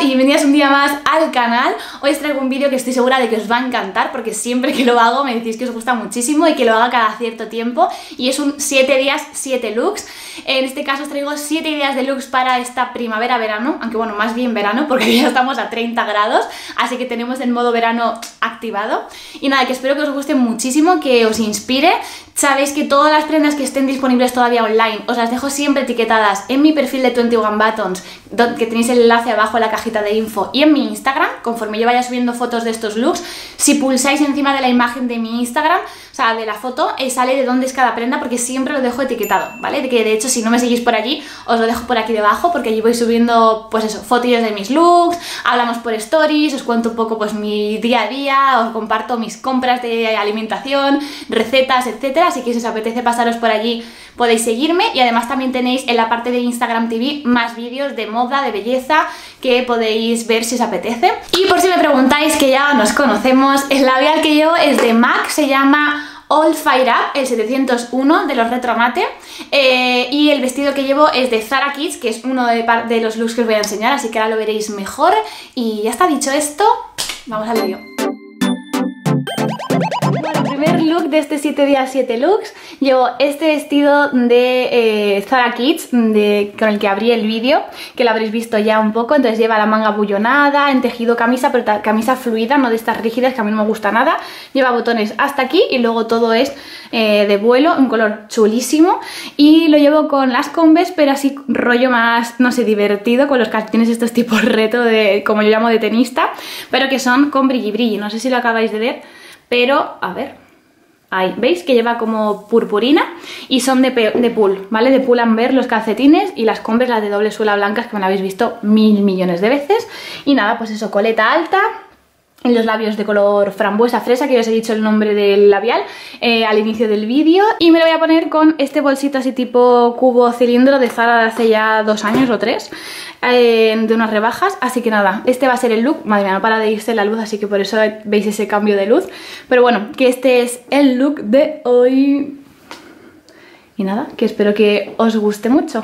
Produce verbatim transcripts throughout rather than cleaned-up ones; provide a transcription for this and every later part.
bienvenidas un día más al canal. Hoy os traigo un vídeo que estoy segura de que os va a encantar, porque siempre que lo hago me decís que os gusta muchísimo y que lo haga cada cierto tiempo, y es un siete días, siete looks. En este caso os traigo siete ideas de looks para esta primavera-verano, aunque bueno, más bien verano, porque ya estamos a treinta grados, así que tenemos el modo verano activado. Y nada, que espero que os guste muchísimo, que os inspire. Sabéis que todas las prendas que estén disponibles todavía online os las dejo siempre etiquetadas en mi perfil de veintiuno Buttons, que tenéis el enlace abajo en la cajita de info, y en mi Instagram, conforme yo vaya subiendo fotos de estos looks. Si pulsáis encima de la imagen de mi Instagram, o sea, de la foto, eh, sale de dónde es cada prenda, porque siempre lo dejo etiquetado, ¿vale? De que de hecho, si no me seguís por allí, os lo dejo por aquí debajo, porque allí voy subiendo, pues eso, fotillos de mis looks, hablamos por stories, os cuento un poco pues mi día a día, os comparto mis compras de alimentación, recetas, etcétera. Así que si os apetece pasaros por allí podéis seguirme, y además también tenéis en la parte de Instagram T V más vídeos de moda, de belleza, que podéis ver si os apetece. Y por si me preguntáis, que ya nos conocemos, el labial que llevo es de MAC, se llama All Fire Up, el setecientos uno de los Retro Mate, eh, y el vestido que llevo es de Zara Kids, que es uno de, de los looks que os voy a enseñar, así que ahora lo veréis mejor. Y ya está, dicho esto, vamos al vídeo. Primer look de este siete días, siete looks. Llevo este vestido de eh, Zara Kids, de, con el que abrí el vídeo, que lo habréis visto ya un poco. Entonces lleva la manga bullonada, en tejido camisa, pero camisa fluida, no de estas rígidas que a mí no me gusta nada. Lleva botones hasta aquí y luego todo es eh, de vuelo, un color chulísimo. Y lo llevo con las Converse, pero así rollo más, no sé, divertido, con los calcetines estos tipos reto, de, como yo llamo, de tenista, pero que son con brilli brilli. No sé si lo acabáis de ver, pero a ver, ahí, ¿veis? Que lleva como purpurina y son de, de pool, ¿vale? De pool amber los calcetines, y las Converse, las de doble suela blancas, que me la habéis visto mil millones de veces. Y nada, pues eso, coleta alta, en los labios de color frambuesa fresa, que ya os he dicho el nombre del labial eh, al inicio del vídeo. Y me lo voy a poner con este bolsito así tipo cubo cilindro de Zara de hace ya dos años o tres, eh, de unas rebajas. Así que nada, este va a ser el look. Madre mía, no para de irse la luz, así que por eso veis ese cambio de luz. Pero bueno, que este es el look de hoy. Y nada, que espero que os guste mucho.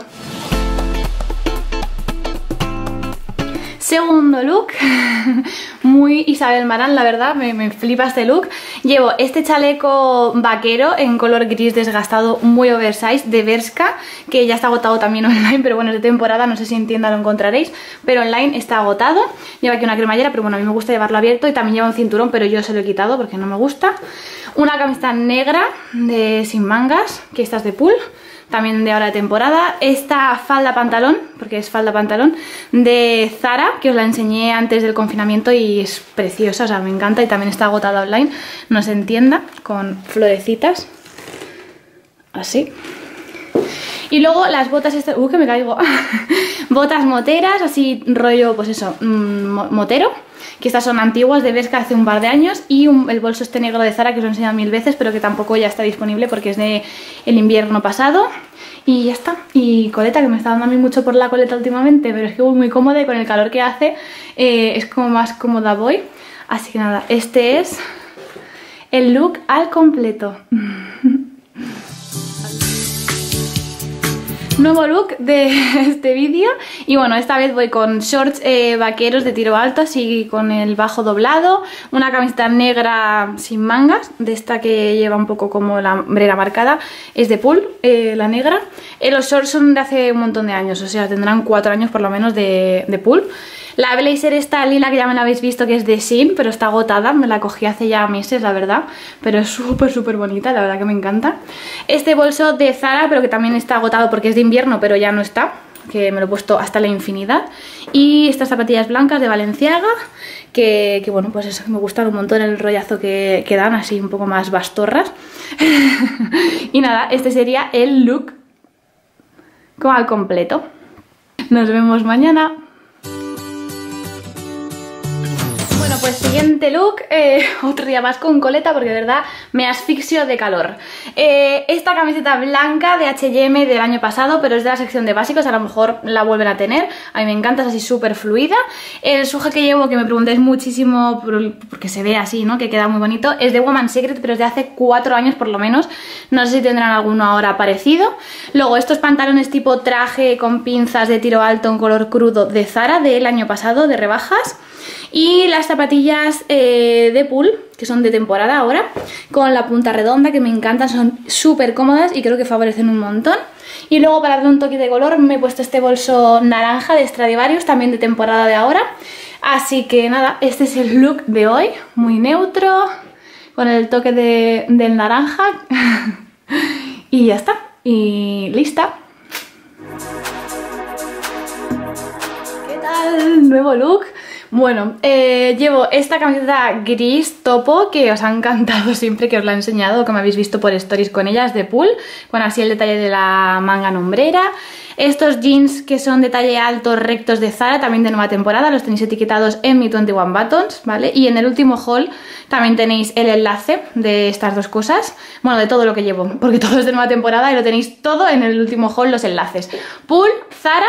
Segundo look, muy Isabel Marant, la verdad, me, me flipa este look. Llevo este chaleco vaquero en color gris desgastado, muy oversize, de Bershka, que ya está agotado también online, pero bueno, es de temporada, no sé si en tienda lo encontraréis, pero online está agotado. Lleva aquí una cremallera, pero bueno, a mí me gusta llevarlo abierto, y también lleva un cinturón, pero yo se lo he quitado porque no me gusta. Una camiseta negra de sin mangas, que esta es de pool, también de ahora de temporada. Esta falda pantalón, porque es falda pantalón, de Zara, que os la enseñé antes del confinamiento y es preciosa, o sea, me encanta, y también está agotada online, no se entienda, con florecitas, así. Y luego las botas estas, uh, que me caigo, botas moteras, así rollo, pues eso, mmm, motero, que estas son antiguas, de Bershka, hace un par de años. Y un, el bolso este negro de Zara, que os lo he enseñado mil veces, pero que tampoco ya está disponible porque es de el invierno pasado. Y ya está. Y coleta, que me está dando a mí mucho por la coleta últimamente, pero es que voy muy cómoda, y con el calor que hace eh, es como más cómoda voy. Así que nada, este es el look al completo. Nuevo look de este vídeo, y bueno, esta vez voy con shorts eh, vaqueros de tiro alto, así con el bajo doblado, una camiseta negra sin mangas, de esta que lleva un poco como la hombrera marcada, es de pool, eh, la negra. Eh, los shorts son de hace un montón de años, o sea, tendrán cuatro años por lo menos de, de pool. La blazer esta lila, que ya me la habéis visto, que es de Shein, pero está agotada, me la cogí hace ya meses, la verdad, pero es súper súper bonita, la verdad que me encanta. Este bolso de Zara, pero que también está agotado porque es de invierno, pero ya no está, que me lo he puesto hasta la infinidad. Y estas zapatillas blancas de Balenciaga, que, que bueno, pues eso, me gustan un montón, el rollazo que, que dan, así un poco más bastorras. Y nada, este sería el look como al completo. Nos vemos mañana. Bueno, Bueno, pues siguiente look, eh, otro día más con coleta porque de verdad me asfixio de calor. Eh, esta camiseta blanca de H y M del año pasado, pero es de la sección de básicos, a lo mejor la vuelven a tener. A mí me encanta, es así súper fluida. El suje que llevo, que me preguntáis muchísimo porque se ve así, ¿no? Que queda muy bonito, es de Woman's Secret, pero es de hace cuatro años por lo menos. No sé si tendrán alguno ahora parecido. Luego estos pantalones tipo traje con pinzas de tiro alto en color crudo de Zara del año pasado, de rebajas. Y las zapatillas eh, de Pool, que son de temporada ahora, con la punta redonda, que me encantan, son súper cómodas y creo que favorecen un montón. Y luego, para darle un toque de color, me he puesto este bolso naranja de Stradivarius, también de temporada de ahora. Así que nada, este es el look de hoy, muy neutro, con el toque de, del naranja. Y ya está, y lista. ¿Qué tal? Nuevo look. Bueno, eh, llevo esta camiseta gris topo que os ha encantado siempre que os la he enseñado, que me habéis visto por stories con ellas, de Pool, con así el detalle de la manga nombrera. Estos jeans que son de talle alto rectos de Zara, también de nueva temporada, los tenéis etiquetados en mi veintiuno Buttons, ¿vale? Y en el último haul también tenéis el enlace de estas dos cosas, bueno, de todo lo que llevo, porque todo es de nueva temporada y lo tenéis todo en el último haul, los enlaces. Pool, Zara.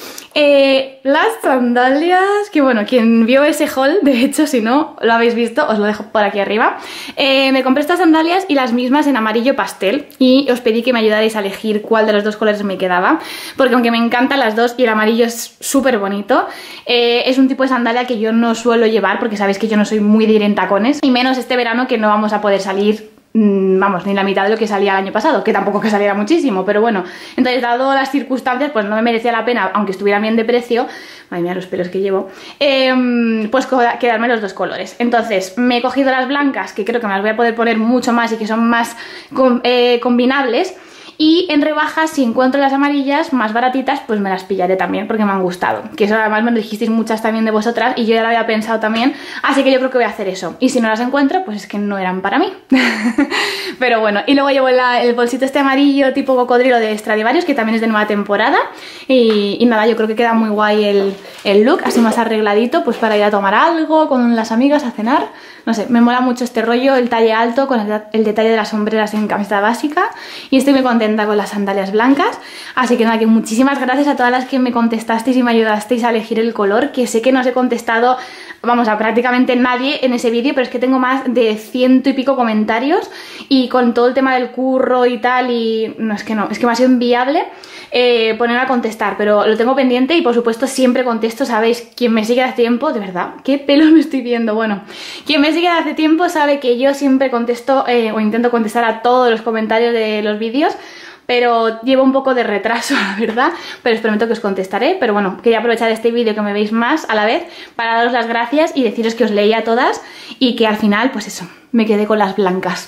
Eh, las sandalias, que bueno, quien vio ese haul, de hecho, si no lo habéis visto, os lo dejo por aquí arriba. eh, Me compré estas sandalias y las mismas en amarillo pastel, y os pedí que me ayudarais a elegir cuál de los dos colores me quedaba, porque aunque me encantan las dos y el amarillo es súper bonito, eh, es un tipo de sandalia que yo no suelo llevar, porque sabéis que yo no soy muy de ir en tacones, y menos este verano que no vamos a poder salir, vamos, ni la mitad de lo que salía el año pasado, que tampoco que saliera muchísimo, pero bueno, entonces dado las circunstancias pues no me merecía la pena, aunque estuvieran bien de precio, madre mía los pelos que llevo, eh, pues quedarme los dos colores. Entonces me he cogido las blancas, que creo que me las voy a poder poner mucho más y que son más eh, combinables. Y en rebajas, si encuentro las amarillas más baratitas, pues me las pillaré también porque me han gustado. Que eso además me lo dijisteis muchas también de vosotras y yo ya lo había pensado también. Así que yo creo que voy a hacer eso. Y si no las encuentro, pues es que no eran para mí. Pero bueno, y luego llevo la, el bolsito este amarillo tipo cocodrilo de Stradivarius, que también es de nueva temporada. Y, y nada, yo creo que queda muy guay el, el look, así más arregladito, pues para ir a tomar algo con las amigas, a cenar. No sé, me mola mucho este rollo, el talle alto con el, el detalle de las sombreras en camiseta básica. Y estoy muy contenta con las sandalias blancas. Así que nada, que muchísimas gracias a todas las que me contestasteis y me ayudasteis a elegir el color, que sé que no os he contestado, vamos, a prácticamente nadie en ese vídeo, pero es que tengo más de ciento y pico comentarios, y con todo el tema del curro y tal, y no, es que no, es que me ha sido inviable eh, poner a contestar, pero lo tengo pendiente y por supuesto siempre contesto. Sabéis, quien me sigue hace tiempo, de verdad, qué pelo me estoy viendo, bueno, quien me sigue hace tiempo sabe que yo siempre contesto eh, o intento contestar a todos los comentarios de los vídeos, pero llevo un poco de retraso, la verdad, pero os prometo que os contestaré. Pero bueno, quería aprovechar este vídeo que me veis más a la vez para daros las gracias y deciros que os leí a todas y que al final, pues eso, me quedé con las blancas.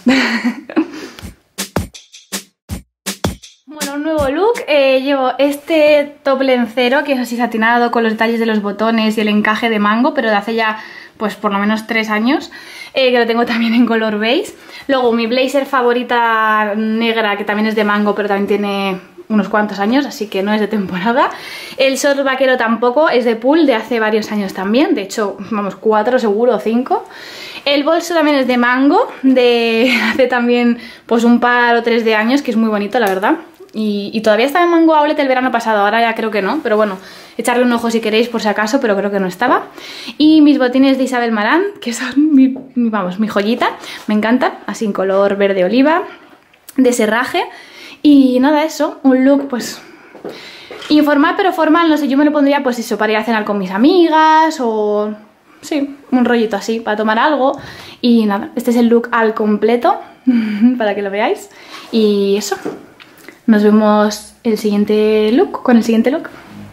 Bueno, un nuevo look, eh, llevo este top lencero que es así satinado con los detalles de los botones y el encaje de mango, pero de hace ya pues por lo menos tres años, eh, que lo tengo también en color beige. Luego mi blazer favorita negra, que también es de mango, pero también tiene unos cuantos años, así que no es de temporada. El short vaquero tampoco, es de Pool, de hace varios años también, de hecho, vamos, cuatro seguro o cinco. El bolso también es de mango, de hace también pues un par o tres de años, que es muy bonito, la verdad. Y, y todavía estaba en Mango Outlet el verano pasado, ahora ya creo que no, pero bueno, echarle un ojo si queréis por si acaso, pero creo que no estaba. Y mis botines de Isabel Marant, que son mi, mi, vamos, mi joyita, me encantan, así en color verde oliva, de serraje. Y nada, eso, un look pues informal pero formal, no sé, yo me lo pondría pues eso, para ir a cenar con mis amigas o sí, un rollito así, para tomar algo. Y nada, este es el look al completo, para que lo veáis. Y eso, nos vemos el siguiente look, con el siguiente look.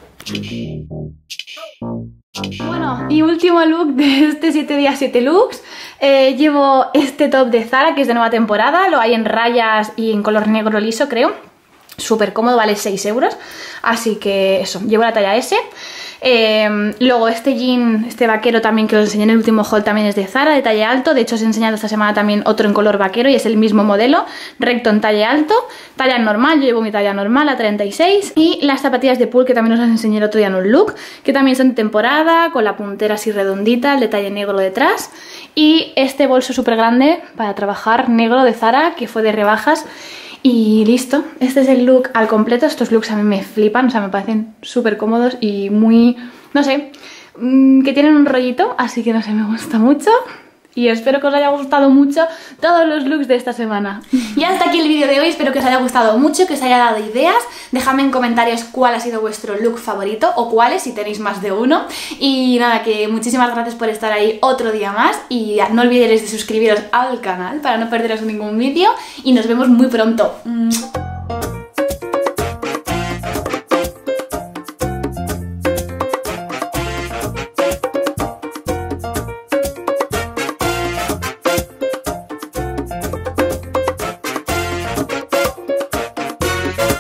Bueno, y último look de este siete días siete looks. eh, Llevo este top de Zara, que es de nueva temporada, lo hay en rayas y en color negro liso, creo. súper cómodo, vale seis euros, así que eso, llevo la talla ese. Eh, luego este jean, este vaquero también que os enseñé en el último haul también es de Zara, de talle alto. De hecho os he enseñado esta semana también otro en color vaquero y es el mismo modelo, recto en talle alto, talla normal, yo llevo mi talla normal, a treinta y seis. Y las zapatillas de Pool que también os las enseñé el otro día en un look, que también son de temporada, con la puntera así redondita, el detalle negro detrás. Y este bolso súper grande para trabajar, negro, de Zara, que fue de rebajas. Y listo, este es el look al completo. Estos looks a mí me flipan, o sea, me parecen súper cómodos y muy, no sé, que tienen un rollito, así que no sé, me gusta mucho. Y espero que os haya gustado mucho todos los looks de esta semana. Y hasta aquí el vídeo de hoy, espero que os haya gustado mucho, que os haya dado ideas. Dejadme en comentarios cuál ha sido vuestro look favorito o cuáles, si tenéis más de uno. Y nada, que muchísimas gracias por estar ahí otro día más. Y no olvidéis de suscribiros al canal para no perderos ningún vídeo. Y nos vemos muy pronto.